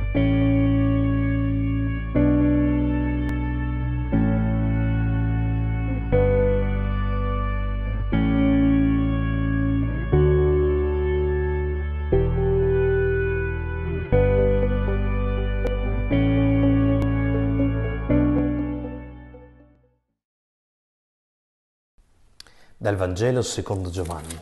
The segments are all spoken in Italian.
Dal Vangelo secondo Giovanni.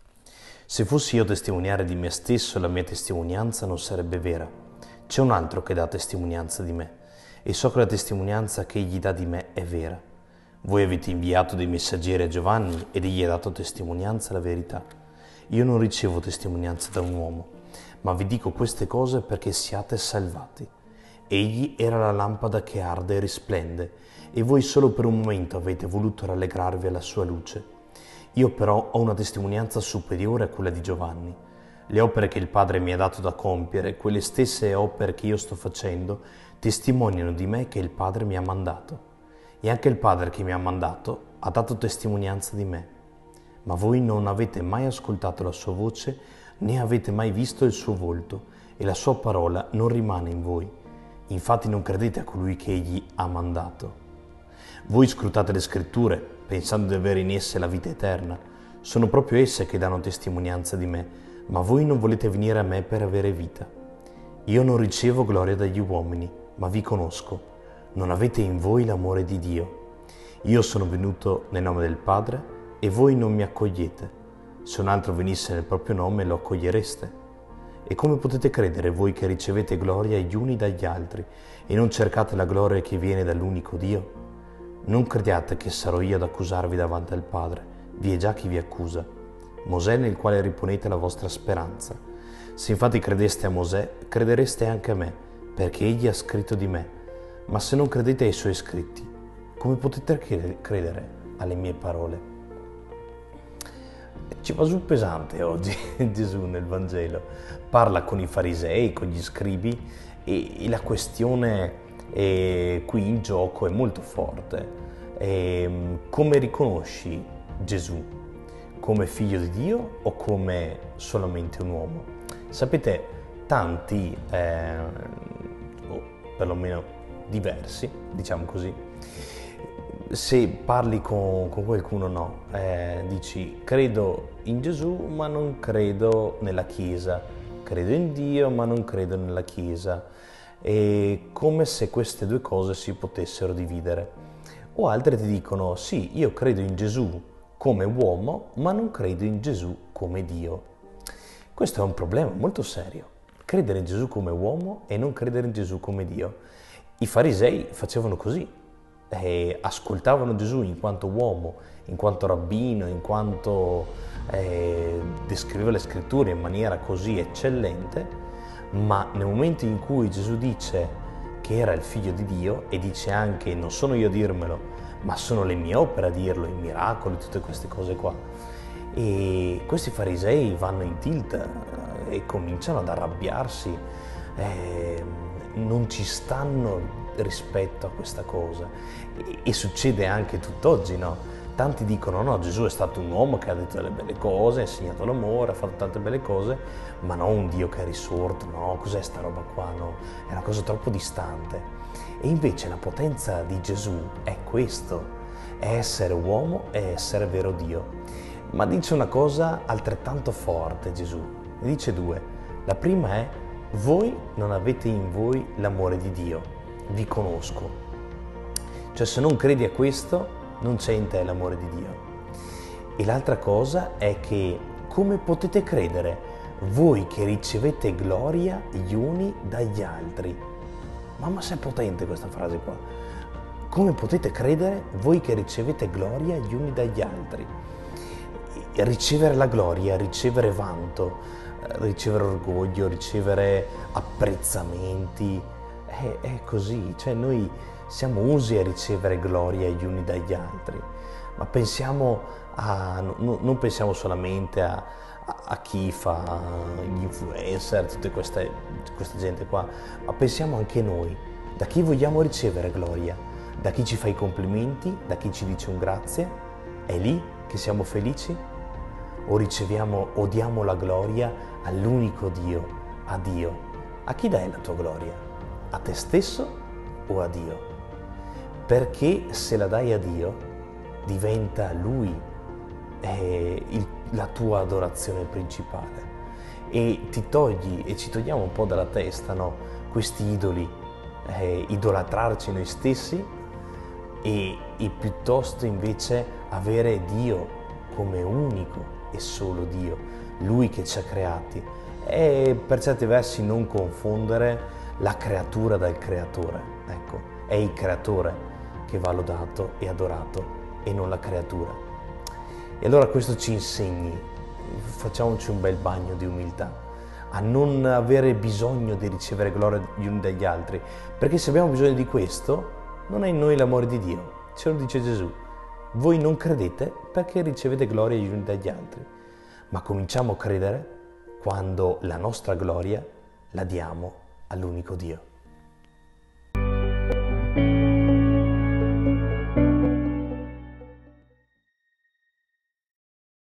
Se fossi io a testimoniare di me stesso, la mia testimonianza non sarebbe vera. C'è un altro che dà testimonianza di me, e so che la testimonianza che egli dà di me è vera. Voi avete inviato dei messaggeri a Giovanni ed egli ha dato testimonianza alla verità. Io non ricevo testimonianza da un uomo, ma vi dico queste cose perché siate salvati. Egli era la lampada che arde e risplende, e voi solo per un momento avete voluto rallegrarvi alla sua luce. Io però ho una testimonianza superiore a quella di Giovanni. Le opere che il Padre mi ha dato da compiere, quelle stesse opere che io sto facendo, testimoniano di me che il Padre mi ha mandato. E anche il Padre che mi ha mandato ha dato testimonianza di me. Ma voi non avete mai ascoltato la sua voce, né avete mai visto il suo volto, e la sua parola non rimane in voi. Infatti non credete a colui che egli ha mandato. Voi scrutate le scritture, pensando di avere in esse la vita eterna. Sono proprio esse che danno testimonianza di me, ma voi non volete venire a me per avere vita. Io non ricevo gloria dagli uomini, ma vi conosco. Non avete in voi l'amore di Dio. Io sono venuto nel nome del Padre e voi non mi accogliete. Se un altro venisse nel proprio nome, lo accogliereste. E come potete credere voi che ricevete gloria gli uni dagli altri e non cercate la gloria che viene dall'unico Dio? Non crediate che sarò io ad accusarvi davanti al Padre, vi è già chi vi accusa, Mosè nel quale riponete la vostra speranza. Se infatti credeste a Mosè, credereste anche a me, perché egli ha scritto di me. Ma se non credete ai suoi scritti, come potete credere alle mie parole? Ci va sul pesante oggi Gesù nel Vangelo. Parla con i farisei, con gli scribi e la questione qui in gioco è molto forte. Come riconosci Gesù? Come figlio di Dio o come solamente un uomo? Sapete, tanti, o perlomeno diversi, diciamo così, se parli con qualcuno no, dici credo in Gesù ma non credo nella Chiesa, credo in Dio ma non credo nella Chiesa, è come se queste due cose si potessero dividere. O altri ti dicono sì, io credo in Gesù come uomo ma non credo in Gesù come Dio. Questo è un problema molto serio, credere in Gesù come uomo e non credere in Gesù come Dio. I farisei facevano così, ascoltavano Gesù in quanto uomo, in quanto rabbino, in quanto descriveva le scritture in maniera così eccellente, ma nel momento in cui Gesù dice che era il figlio di Dio e dice anche non sono io a dirmelo, ma sono le mie opere a dirlo, i miracoli, tutte queste cose qua, e questi farisei vanno in tilt e cominciano ad arrabbiarsi, non ci stanno rispetto a questa cosa e succede anche tutt'oggi, no? Tanti dicono no, Gesù è stato un uomo che ha detto delle belle cose, ha insegnato l'amore, ha fatto tante belle cose, ma non un Dio che è risorto, no, cos'è sta roba qua, no? È una cosa troppo distante. E invece la potenza di Gesù è questo, è essere uomo e essere vero Dio. Ma dice una cosa altrettanto forte Gesù, ne dice due. La prima è, voi non avete in voi l'amore di Dio, vi conosco. Cioè se non credi a questo, non c'è in te l'amore di Dio. E l'altra cosa è che come potete credere voi che ricevete gloria gli uni dagli altri? Mamma, se è potente questa frase qua. Come potete credere voi che ricevete gloria gli uni dagli altri? E ricevere la gloria, ricevere vanto, ricevere orgoglio, ricevere apprezzamenti, è così, cioè noi siamo usi a ricevere gloria gli uni dagli altri, ma pensiamo non pensiamo solamente a chi fa gli influencer, tutta questa gente qua, ma pensiamo anche noi, da chi vogliamo ricevere gloria, da chi ci fa i complimenti, da chi ci dice un grazie, è lì che siamo felici? O diamo la gloria all'unico Dio, a Dio, A chi dai la tua gloria? A te stesso o a Dio? Perché se la dai a Dio, diventa Lui la tua adorazione principale e ti togli e ci togliamo un po' dalla testa, no? Questi idoli, idolatrarci noi stessi e piuttosto invece avere Dio come unico e solo Dio, Lui che ci ha creati, e per certi versi non confondere la creatura dal creatore. Ecco, è il creatore che va lodato e adorato e non la creatura. E allora questo ci insegni, facciamoci un bel bagno di umiltà, a non avere bisogno di ricevere gloria gli uni dagli altri, perché se abbiamo bisogno di questo, non è in noi l'amore di Dio. Ce lo dice Gesù. Voi non credete perché ricevete gloria gli uni dagli altri, ma cominciamo a credere quando la nostra gloria la diamo all'unico Dio.